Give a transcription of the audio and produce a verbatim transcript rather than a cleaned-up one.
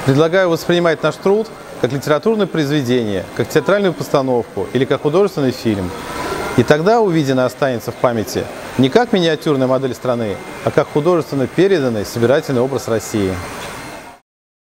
Предлагаю воспринимать наш труд как литературное произведение, как театральную постановку или как художественный фильм. И тогда увиденное останется в памяти не как миниатюрная модель страны, а как художественно переданный собирательный образ России.